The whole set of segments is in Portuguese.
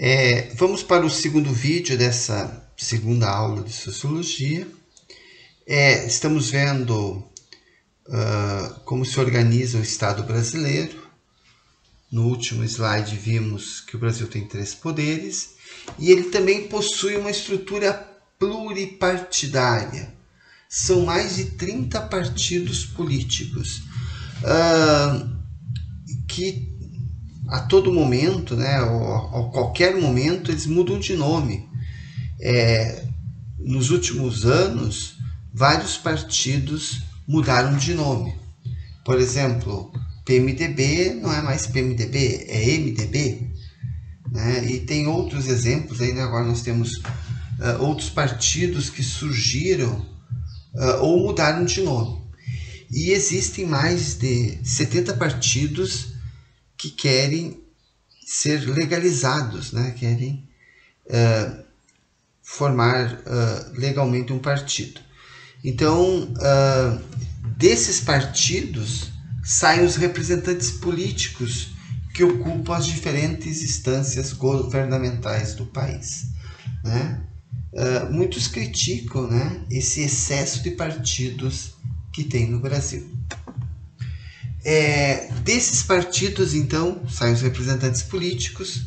Vamos para o segundo vídeo dessa segunda aula de Sociologia. Estamos vendo como se organiza o Estado brasileiro. No último slide vimos que o Brasil tem 3 poderes e ele também possui uma estrutura pluripartidária. São mais de 30 partidos políticos que a todo momento, ou a qualquer momento, eles mudam de nome. Nos últimos anos, vários partidos mudaram de nome. Por exemplo, PMDB não é mais PMDB, é MDB. E tem outros exemplos aí, agora nós temos outros partidos que surgiram ou mudaram de nome. E existem mais de 70 partidos que querem ser legalizados, querem formar legalmente um partido. Então, desses partidos saem os representantes políticos que ocupam as diferentes instâncias governamentais do país. Muitos criticam esse excesso de partidos que tem no Brasil. Desses partidos, então, saem os representantes políticos.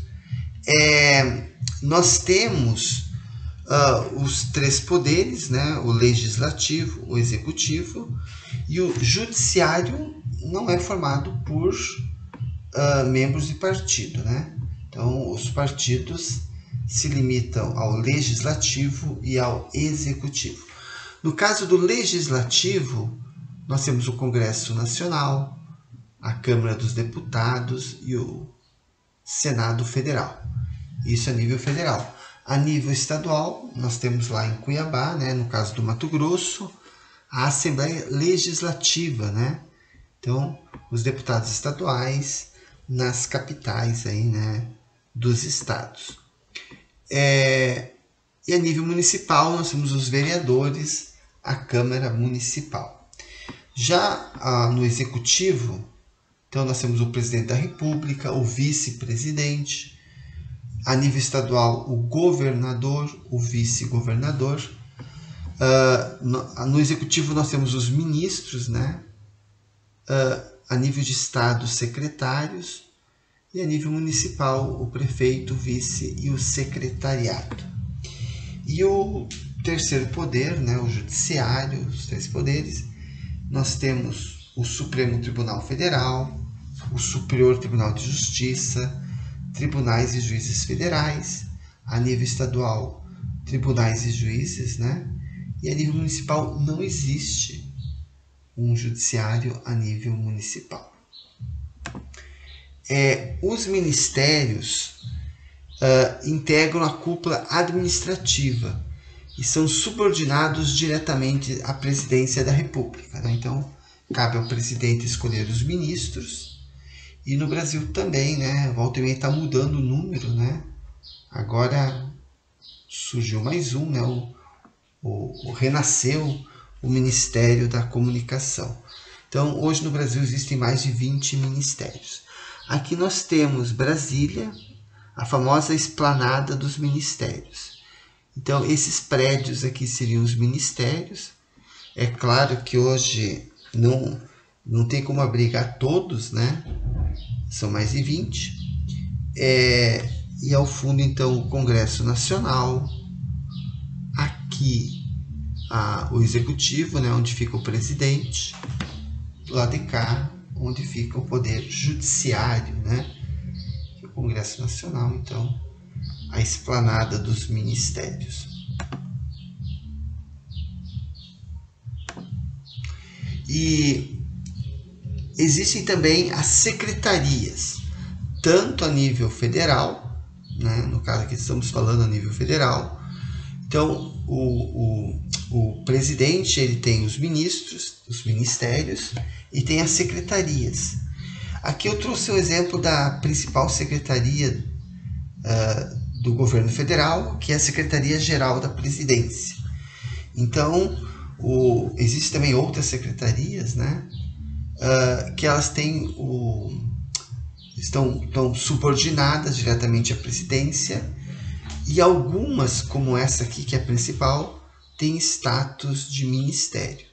Nós temos os 3 poderes, o legislativo, o executivo, e o judiciário não é formado por membros de partido. Então, os partidos se limitam ao legislativo e ao executivo. No caso do legislativo, nós temos o Congresso Nacional, a Câmara dos Deputados e o Senado Federal. Isso a nível federal. A nível estadual, nós temos lá em Cuiabá, no caso do Mato Grosso, a Assembleia Legislativa, Então, os deputados estaduais nas capitais aí, dos estados. E a nível municipal, nós temos os vereadores, a Câmara Municipal. Já no Executivo, então nós temos o Presidente da República, o Vice-Presidente, a nível estadual o Governador, o Vice-Governador. No Executivo nós temos os ministros, a nível de Estado, os secretários, e a nível municipal o Prefeito, o Vice e o Secretariado. E o terceiro poder, o Judiciário, os 3 poderes, nós temos o Supremo Tribunal Federal, o Superior Tribunal de Justiça, tribunais e juízes federais, a nível estadual, tribunais e juízes, e a nível municipal não existe um judiciário a nível municipal. Os ministérios integram a cúpula administrativa e são subordinados diretamente à presidência da República. Então, cabe ao presidente escolher os ministros. E no Brasil também, volta e meia está mudando o número, Agora surgiu mais um, renasceu o Ministério da Comunicação. Então, hoje no Brasil existem mais de 20 ministérios. Aqui nós temos Brasília, a famosa esplanada dos ministérios. Então, esses prédios aqui seriam os ministérios. É claro que hoje não tem como abrigar todos, São mais de 20. E ao fundo, então, o Congresso Nacional. Aqui, o Executivo, onde fica o presidente. Do lado de cá, onde fica o Poder Judiciário, que é o Congresso Nacional, então, a esplanada dos ministérios. E existem também as secretarias, tanto a nível federal, no caso aqui estamos falando a nível federal. Então, o presidente ele tem os ministros, os ministérios, e tem as secretarias. Aqui eu trouxe o exemplo da principal secretaria do governo federal, que é a Secretaria-Geral da Presidência. Então, existem também outras secretarias, que elas têm estão subordinadas diretamente à presidência, e algumas, como essa aqui, que é a principal, têm status de ministério.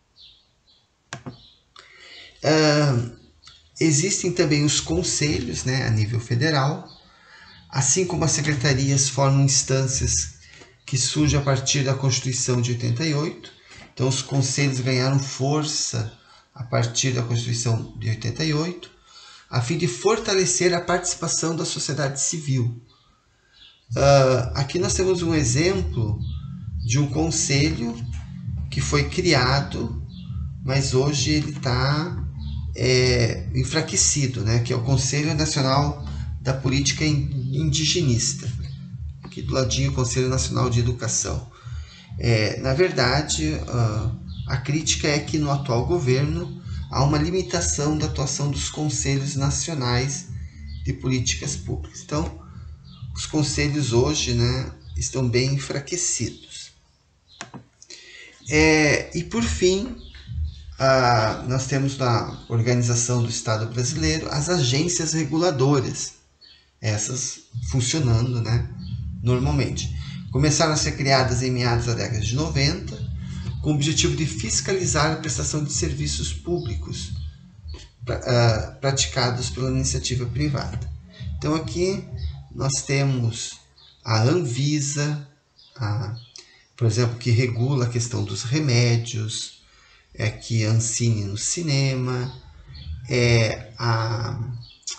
Existem também os conselhos, né, a nível federal, assim como as secretarias formam instâncias que surgem a partir da Constituição de 88. Então, os conselhos ganharam força a partir da Constituição de 88, a fim de fortalecer a participação da sociedade civil. Aqui nós temos um exemplo de um conselho que foi criado, mas hoje ele está enfraquecido, né? Que é o Conselho Nacional da Política Indigenista. Aqui do ladinho, o Conselho Nacional de Educação. Na verdade, a crítica é que no atual governo há uma limitação da atuação dos conselhos nacionais de políticas públicas. Então, os conselhos hoje, né, estão bem enfraquecidos. E por fim, nós temos na organização do Estado brasileiro as agências reguladoras, essas funcionando, né, normalmente. Começaram a ser criadas em meados da década de 90, com o objetivo de fiscalizar a prestação de serviços públicos praticados pela iniciativa privada. Então aqui nós temos a Anvisa, por exemplo, que regula a questão dos remédios, que a Ancine no cinema, a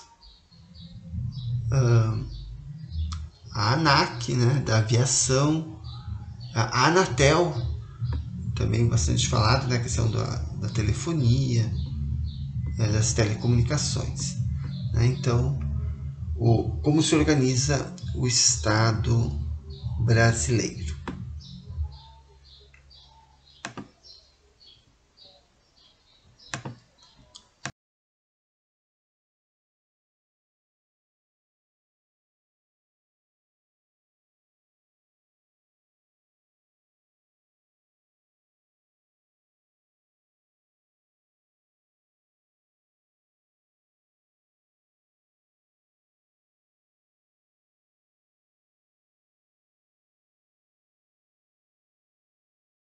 ANAC, né, da aviação, a Anatel, também bastante falado, né, a questão da telefonia, das telecomunicações. Né? Então, como se organiza o Estado brasileiro.